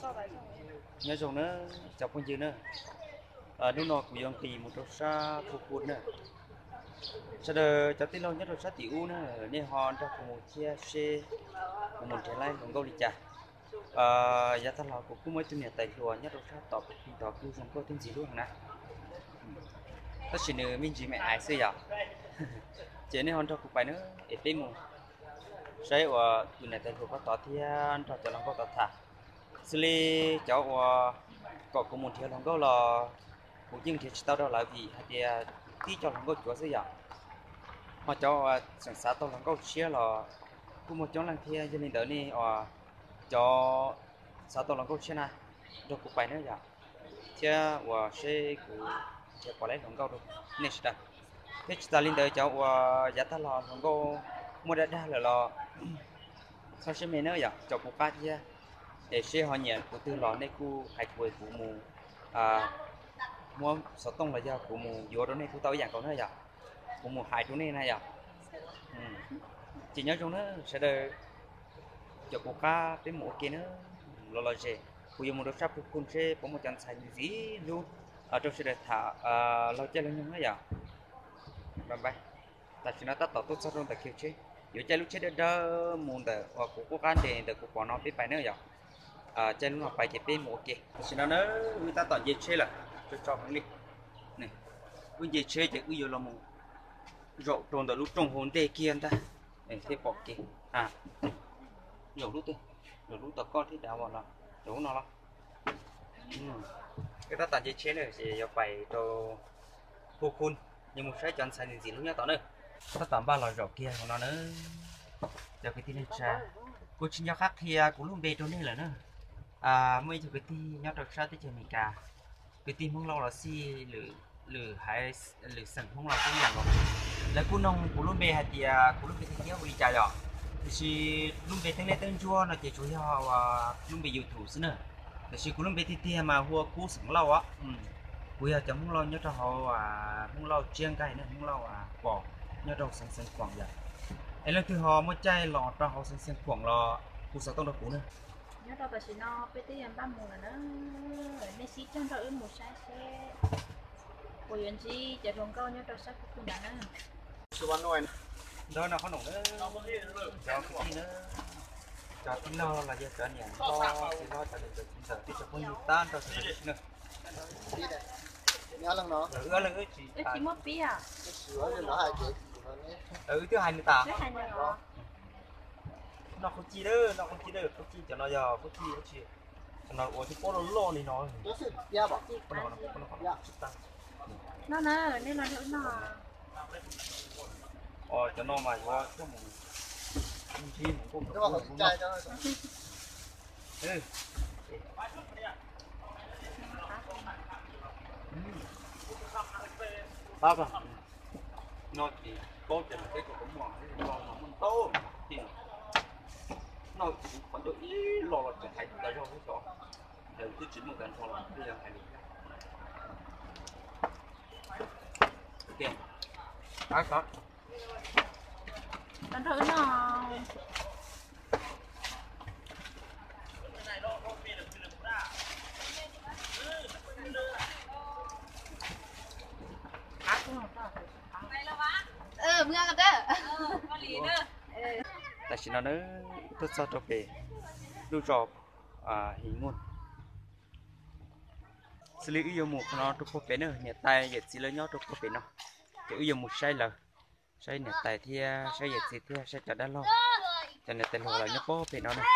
nhớ dùng nữa chọc con gì nữa lúc nào cũng dùng tì một trâu sa phục cuốn nữa sau đó cho tin lâu nhất là sa tiểu nữa nên hòn cho một chia xe một trái lai một câu đi chả giá thằng nào cũng mới tin nhật tại chùa nhất là sa tọt thì tọt cứ dùng câu tin gì luôn nè tất nhiên là mình chỉ mẹ ai xưa giờ chỉ nên hòn cho cũng phải nữa để tìm một sai và tụi này tại chùa có tọt thì anh cho nó có tọt thả xử lý cháu có một thiếu lòng câu là cũng nhưng thì tao đó là vì hay thì tí cho lòng câu chúa sẽ giờ họ cho sản xuất tao lòng câu chia là cũng một chỗ lần thì gia đình đỡ này cho sản tao lòng câu chia này rồi cũng phải nữa giờ chia và sẽ cũng sẽ có lấy lòng câu được nên sẽ thế ta lên tới cháu giá ta là lòng câu mua đã là sao sẽ mấy nữa giờ cho cuộc cá chia để xe họ nhận của tư lò này cu hạch quầy của mù mua số tông là do của mù vô đó này của tao dạng còn nữa giờ của mù hai chỗ này này giờ chỉ nhớ trong nó sẽ được cho cuộc cá tới một kia nữa lo gì của dùng một đôi sáp của xe có một chân xanh gì luôn ở trong sẽ được thả lo chơi lên nhau nữa giờ bye ta chỉ nói tắt tỏ tốt sau trong ta kêu chứ dù chơi lúc chơi đó muốn được hoặc của cá để được của nó biết phải nữa giờ trên nó phải chụp bên một kì xin nó người ta toàn dệt chơi là cho hắn đi này cái dệt chơi chỉ bây giờ là một rộ trồn từ lúc trồng hồn tê kia ta này thế bọc kì nhiều lúc tao con thì đào vào là đúng nó cái ta toàn dệt chơi này thì phải cho phù khôn nhưng một cái chân xanh gì lúc nhá tao nữa ta toàn ba loại rộ kia của nó nữa giờ cái tin trà cô chỉ nhau khác thì cũng luôn về chỗ này là nữa mấy cái tí nhau được sao tới chơi mình cả cái tí không lâu là si lử hay lử sần không lâu cũngอย่างrồi là cô nông cũng luôn về thì cũng luôn về thì nhớ đi chơi rồi thì luôn về tiếng này tiếng chua là chỉ chủ yếu luôn về YouTube nữa thì cũng luôn về thì mà hoa cú sẵn lâu á bây giờ chẳng không lâu nhớ cho họ không lâu chiên cái nữa không lâu bỏ nhớ đâu sẵn quảng vậy ấy là thứ họ mới chơi lò cho họ sẵn quảng lò cú sẵn tông đâu cú nữa nhớ đâu bà chỉ nó bây giờ em ba mùa là nó nên xí chân rồi một sai xe của chuyện gì chạy rồng câu nhớ đâu sắc cũng đã nữa số ban nồi đó nó có nổ nữa cho cái gì nữa cho tí lo là giờ cho nhẹ lo thì lo cho được giờ tí cho con tan cho được nữa nhớ lần nó chỉ mất bí à sửa thì nó hai chị thứ hai mươi tám thứ hai nữa rồi nó không chi đó không chi cho nó giờ không chi nó chi cho nó ủa thì có nó lo này nó dạ bảo nó nên là nó cho nó mà cho cái một chi một cái bảo trai cho bác à nó thì có cái của cũng mỏ nó mình to thì nó còn đôi lò là phải là do cái chỗ đều cứ chín một lần thôi bây giờ phải ok có đánh thử nó mưa cái đó tại chỉ nó tốt sao cho về đu trò hình nguồn xử lý yêu một nó tôi có nữa nhà tay dệt xí lớn nhó tôi có nó kiểu yêu một sai nhà tay thì sai dệt xí thì sai cho đã lo cho nhà tay lo là nhó bó nó này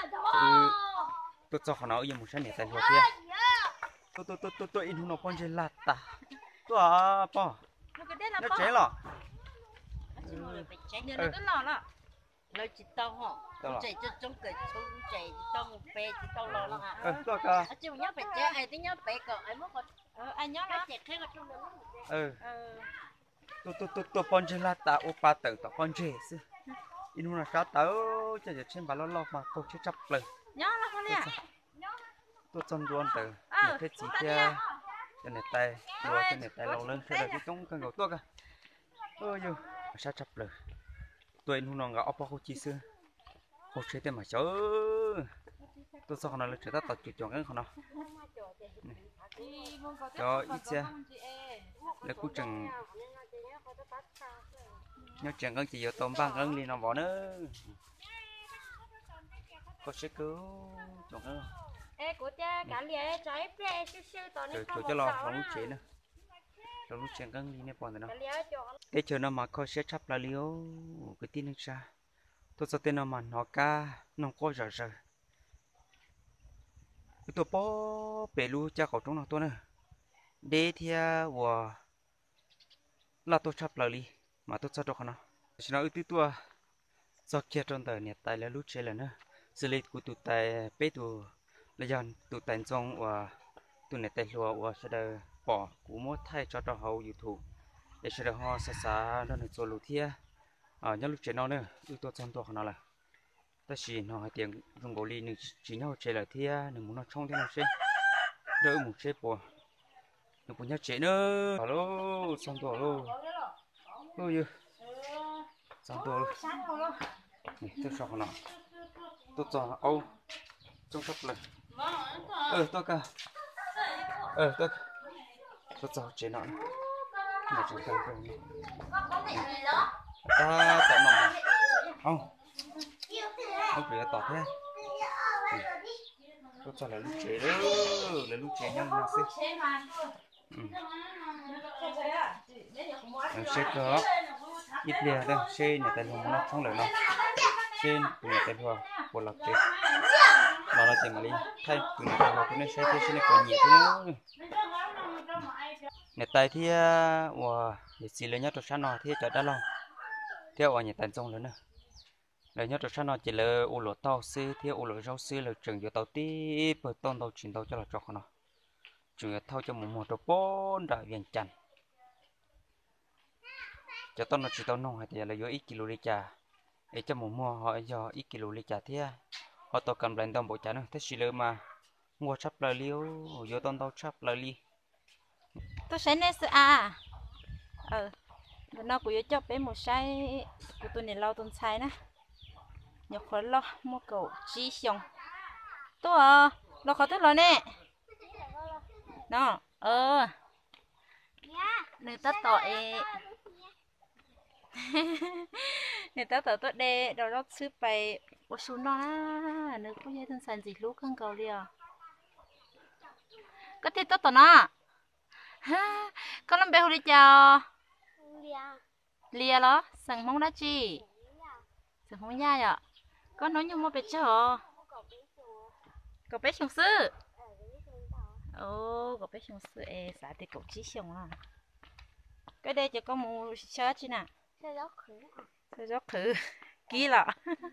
tôi cho nó yêu một sai nhà tay lo kia tôi in nó con chơi lạt ta tôi po nó chế lọ chạy nữa cái lò đó lời chỉ tao họ chạy cho trong cái số chạy trong bè chỉ tao lò đó hả tôi cơ chứ nhớ phải chạy ai tiếng nhớ bè cỡ ai mất ai nhớ nó chạy thế trong tôi con chơi là ta opa tử tao con chơi xí in nó sao tao chạy trên bà lo mà tôi chưa chấp lời nhớ là con nè tôi chọn luôn từ thế chỉ kia cho này tay đua cho này tay lâu lên sẽ là cái công cần cầu tôi cơ như sao chấp lời tôi in nó ngõ opa chi xưa hồ chơi tên mà chớ tôi sao nó là chỉ ta tập chụp chọn cái không nó cho ít xe là cú chừng nhớ chừng con chỉ vô tôm băng con liền nó bỏ nữa có sẽ cứu chọn cái ê của cha cả lìa trái bre siêu siêu tao rồi cho lo lòng lúc chế nữa lòng lúc chừng con đi nè bọn nó cái chờ nó mà có sẽ chấp là liêu cái tin được sao tôi sẽ tên nó mà nó ca nó có giờ tôi bỏ bể lu cha cậu trong nó tôi nữa để theo và là tôi chấp lại đi mà tôi cho cho nó chỉ nói ưu tôi do kia trong tờ nhiệt tài là lúc chơi là nữa xử lý của tụi tài bé tụi là dần tụi tài trong và tụi này tài lúa và sẽ được bỏ của mỗi thay cho hậu YouTube để sẽ được họ xa đó là cho lúa thia nhớ lúc chơi nó nữa ưu tôi trong tôi nó là ta chỉ nó hai tiếng dùng gỗ ly chỉ nhau chơi là thia đừng muốn nó trong thế nào chơi đỡ một chơi bỏ đừng muốn nhau chơi nữa alo xong tôi alo ôi giời xong tôi này tôi sợ nó tôi cho ô trong sắp lần tôi cả tôi cho chơi nó mà chơi càng rồi ta tao nằm không phải tỏ thế tôi cho là lúc chế đó là lúc chế nhân là sẽ có ít lìa đây xe nhà tài luôn nó không lời nó trên từ nhà tài luôn của lộc chế nó là chỉ mà đi thay từ nhà tài luôn cái này xe này còn nhiều thế nhà tài thì và để xí lấy nhất cho sáng nó thì cho đã lòng theo ở nhà tài trong lớn nữa lấy nhất cho sáng nó chỉ là ô lô tàu xe theo ô lô rau xe là trường vô tàu tí bờ tôn tàu chuyển tàu cho là cho nó trường thâu cho một trò bốn đại viên chăn cho tao nó chỉ tao nông hay thì là do ít kilo đi trà để cho một mua họ do ít kilo đi trà thế họ tao cầm lên tao bộ trà nữa thế chỉ là mà mua sắp lại liêu vô tao tao sắp lại li tôi sẽ nè nó cũng cho bé một sai của tôi này lau tuần sai nè nhớ khó lo mua cầu chi xong tôi lo khó tức rồi nè nó người ta tội người ta tội tốt đê đầu đó xứ bay ô xuống nó nữa có dây thân sàn gì lúc không cầu liền có thể tốt tội nó có làm bé hồi đi chào lia đó sẵn mong đã chi sẵn mong nha vậy có nói như mua bé cho cậu bé xuống sư cậu bé xuống sư xã thì cậu chỉ xong à cái đây chỉ có một sớ chứ nè sớ gió khử kỹ lọ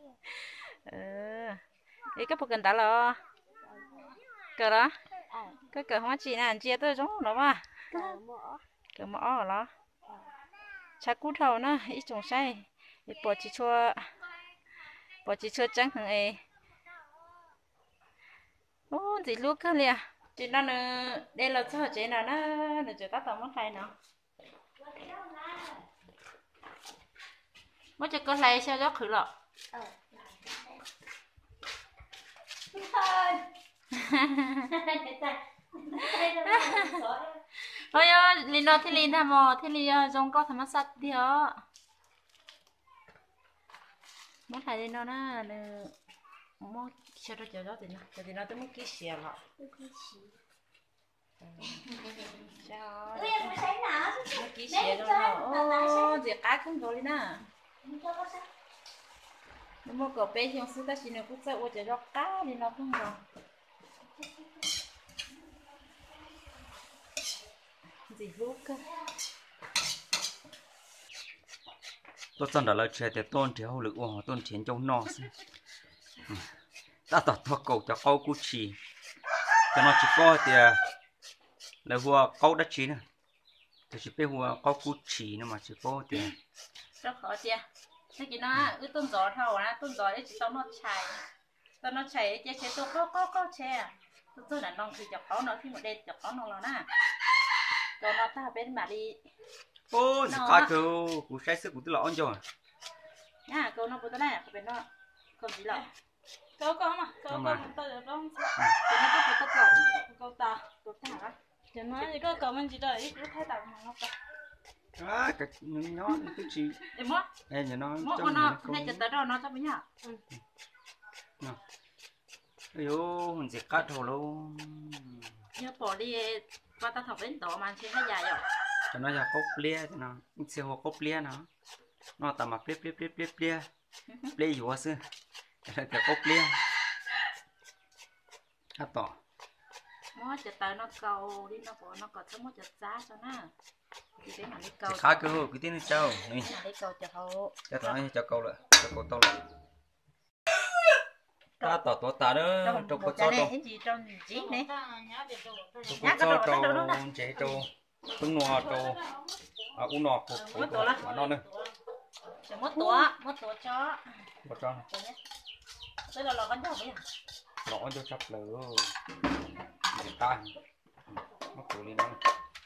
cái bộ cần đã lo cờ đó cái cờ hoa chỉ nè chia tôi giống nó mà cờ mỏ đó cha cút đầu nó ít trồng say bỏ chỉ chua trắng thằng ấy gì lúc cơ liền chị nó đây là sao chị nào nó chỉ tao tao mất hay nào mới cho con này sao gió khử lọ thôi linh nó thì linh tham mò thì linh giống có thằng sắt đi đó mất hay linh nó mua xe đó chờ thì nó tới mức kí xe lọ kí xe đó gì cá không có đi nè nó mua cỏ bé trong xứ ta chỉ nó cũng sợ ô chờ cá thì nó không có gì lúc cơ tôi chọn đó là trẻ để tôn thì hậu lực của tôn chiến trong nọ ta tọt thua cầu cho câu cú chỉ cho nó chỉ có thì là vua câu đất chỉ nè thì chỉ biết vua câu cú chỉ nữa mà chỉ có thì rất khó chưa thế chị nó cứ tôn gió thầu á tôn gió đấy chỉ tao nó chạy chế tôi có che tôi là non thì chọc nó khi một đêm chọc nó nè rồi nó ta bên mà đi ô coi cú sai sức của tôi là on rồi nha câu nó bữa nay bên nó còn gì lọ câu câu mà câu mà. câu tao được không cho nó có tao câu câu thả cho nó thì có câu mình chỉ đợi cứ thay tao mà nó cái nó cái gì em mất em nhà nó mất trong nó này cho tới đó nó cho bây giờ ôi mình sẽ cắt hồ luôn nhớ bỏ đi qua tao học đến tổ mà chơi hay dài rồi cho nó ra cốc lia cho nó xe hồ cốc lia nó tầm mặc lia dù xưa cho nó cốc lia hát tỏ mất cho tới nó câu đi nó bỏ nó còn thấm mất cho giá cho nó thì cái này đi câu khá cơ hội cái tiếng sao này đi câu cho hậu cho tao cho câu lại cho câu tao lại ta tỏ tỏ ta đó trong có cho đâu gì trong gì này có cho trâu chế trâu tung nọ trâu u nọ của nó nữa chỉ mất tổ cho có cho đây là con chó vậy nó cho chắp lửa ta nó cổ lên nó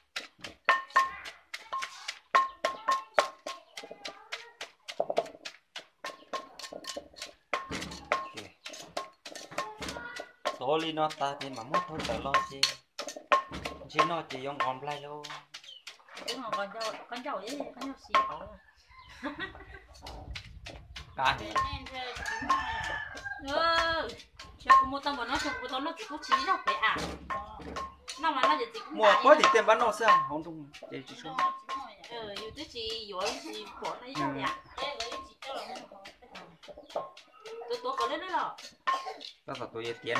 số li nó ta thì mà mất thôi tự lo chứ nó chỉ用 online luôn đúng rồi con dâu với con dâu xì hậu cả cho cô mua tao mà nó cho cô tao nó chỉ có chí đâu phải à nó mà nó chỉ mua quá thì tiền bán nó sao không đúng chỉ số yêu tới chị vừa chị bỏ lấy sao vậy tôi có lên đấy rồi ta sợ tôi tiền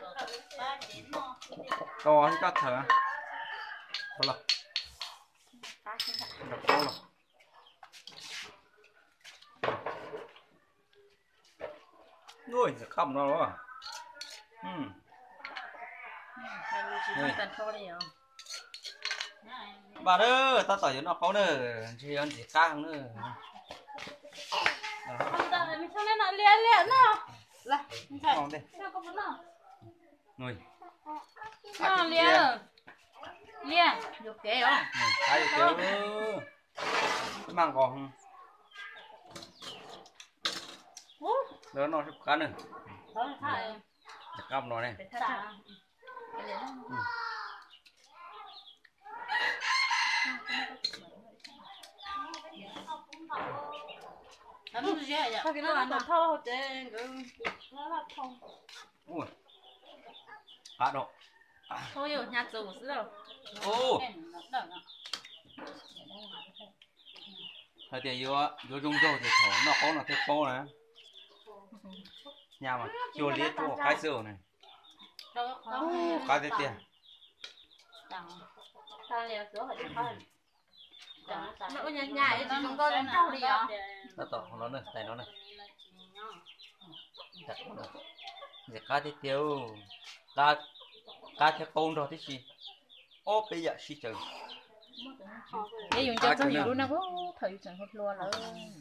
to hết các thở có lộc đập to lộc nuôi sẽ không nó rồi bà đó ta tỏi cho nó có nữa chỉ ăn chỉ căng nữa mình cho nên là liền nào là ngon đây sao có vấn nào nuôi liền được kệ không ai được mang còn đó nó sắp cắn nữa cắm nó này ui cá độ thôi rồi nhà chủ rồi ô thời tiết vô rung rô thì thổ nó có thêm cô này nhà mà chưa liết của cái sữa này cái gì tiền nó nhà thì chúng tôi làm trâu đi à nó tỏ nó này tay nó này đặt nó giờ cá thì tiêu cá theo con rồi thế gì ô bây giờ xí chừng để dùng cho tôi hiểu nó có thời chẳng hết luôn rồi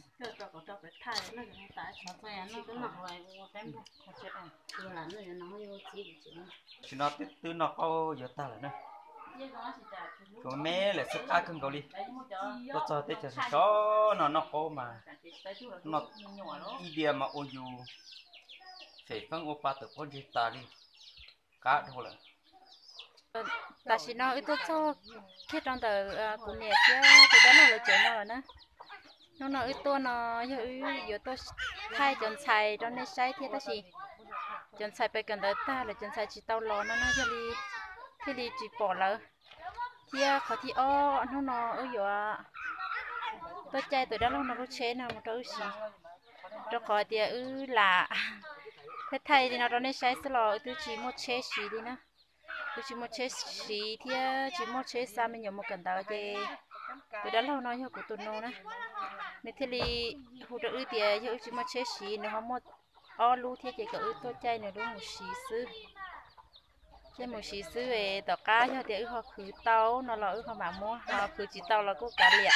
chứ nó từ nó có giờ ta là nữa còn mẹ là sức cá cưng cầu đi tôi cho tới cho số nó có mà nó idea mà ôn dù phải phân ô ba từ con gì ta đi cá thôi là ta chỉ nói ít cho khi trong tờ của nhà chứ từ đó nó là chuyện nào nữa nó nói ít tôi nó giờ tôi thay chọn xài cho nên sai thì ta chỉ chọn xàiไปกันtới ta là chọn xài chỉ tao lo nó cho đi thì đi chỉ bỏ lỡ thìเขาที่อ้อnó giờ tôi chạy từ đó nó có chế nào một đôi gì cho khỏi thì là thế thay thì nó đó nên sai sẽ lo tôi chỉ một chế gì đi nè tôi chỉ một chế gì thì chỉ một chế sao mình nhớ một cần tao chứ từ đó lâu nói của tụi nó nè nên thì hụt được thì giờ chỉ một chế gì nữa không một lu thì chỉ có tôi chạy nữa đúng một xí xứ chứ một xí xứ về tàu cá cho thì họ khử tàu nó là họ mà mua họ khử chỉ tàu là có cá liền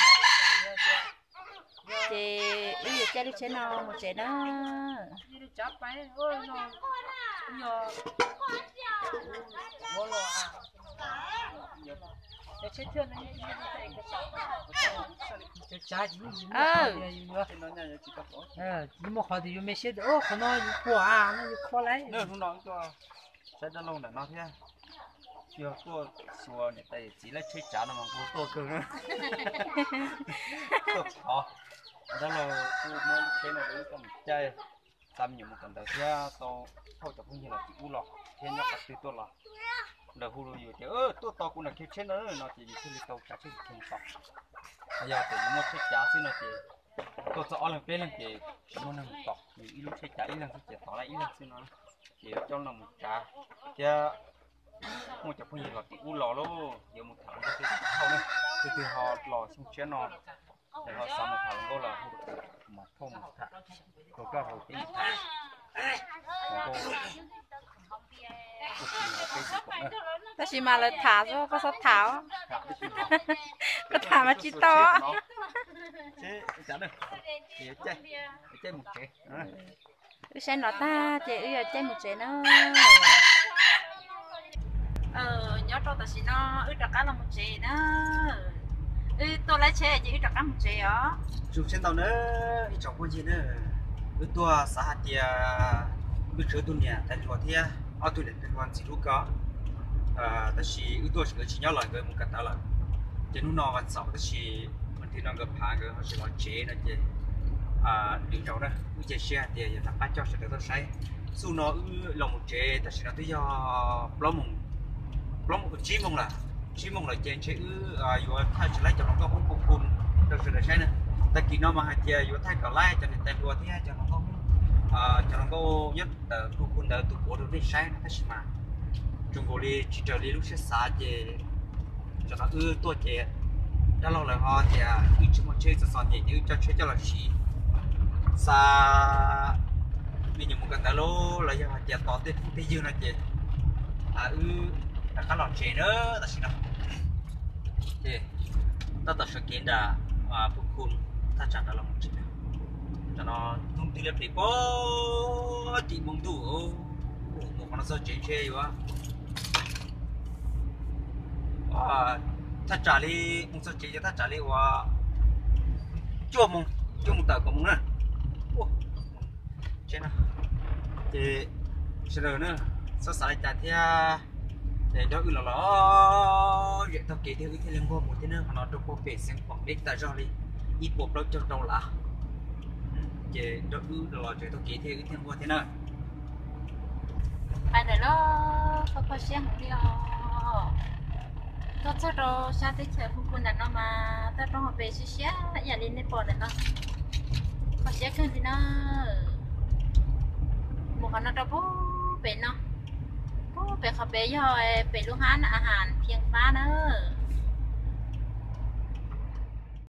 thì giờ chạy đi chế nào một chế đó chết chưa nó như thế cái cha gì nó nhà chỉ có nhưng mà họ thì mấy xe đó họ nói quá nó khó lấy nữa lúc đó cho sẽ đã lâu để nó thế chưa tôi xua này tay chỉ là chơi trả nó mà vô tôi cơ nữa đó là tôi mới cái này đấy cầm chơi làm nhiều một cần đầu tiên tôi thôi chụp như là chỉ u lọ thế nhóc từ tôi là đầu huru nhiều thế tôi to cũng là cái trên đó nó chỉ cái gì tôi cả trên trên sọ bây giờ thì một chiếc giá xin là thì tôi sợ là cái lần thì nó nằm tọt thì ít lúc chiếc giá ít lần thì tỏ lại ít lần xin nó thì cho nó một cá chứ một chục phần gì là u lò luôn giờ một thằng có cái thau này từ họ lò xong chén nó để họ xong một thằng đó là một thau một thằng rồi các hồi cái ta chỉ mà là thả cho có sao tháo có thả mà chỉ to chế chả được thì chơi một chế xe nó ta chị ơi chơi một chế nó nhớ cho ta chỉ nó ư đặc cá là một chế đó tôi lấy chế chị ư đặc cá một chế đó chụp trên tàu nữa chọn con gì nữa tôi xã hạt thì chứa tôi nhà tại chùa thì tôi để tôi quan chỉ lúc có ta chỉ tôi chỉ nhớ lại cái một cái đó là chỉ nó văn sáu ta chỉ mình thì nó gặp phá cái họ chỉ nói chế là chế điều trọng đó u chế xe thì ta bắt cho sẽ được tôi say su nó lòng một chế ta chỉ nói tới do plom một chim mông là chế chế vừa thay chỉ lấy cho nó có không phun được sự là say nữa ta kỹ nó mà hai chế vừa thay cả lại cho nên tay vừa thì cho nó không cho nó có nhất phun phun đỡ tụ cổ được đi say nó chỉ mà chúng tôi đi chỉ chờ đi lúc sẽ xả chế cho nó tôi chế đã lâu rồi họ thì ít chút một chơi sòn nhảy như cho chơi cho là gì xa bây giờ một cái talo là giờ họ chèn tỏ tới dương là chèn là cá lọt chèn nữa ta xin đâu thì ta tập sự kiện là phục khôn ta chẳng là một chuyện cho nó không tìm được thì có chỉ mong đủ một con sò chèn chơi quá ta trả lý một số chỉ cho ta trả lý và chua mông tờ của mông nữa trên nào thì sẽ rồi nữa sau này trả theo để đó là nó vậy tao kể theo cái liên quan một thế nữa nó trong cuộc về xem khoảng biết tại sao đi ít buộc đâu trong đầu là về đó là chuyện tao kể theo cái liên quan thế nào ai này nó không có xem không đi tôi cho nó sao tới chơi phụ quân nó mà tôi trong học về xí nhà đi nơi bỏ nó có sẽขึ้นthì nó một con nó đâu bố về nó bố vềเขาไปย่อยไปลูกหาอาหารเพียงฟ้าเนอะ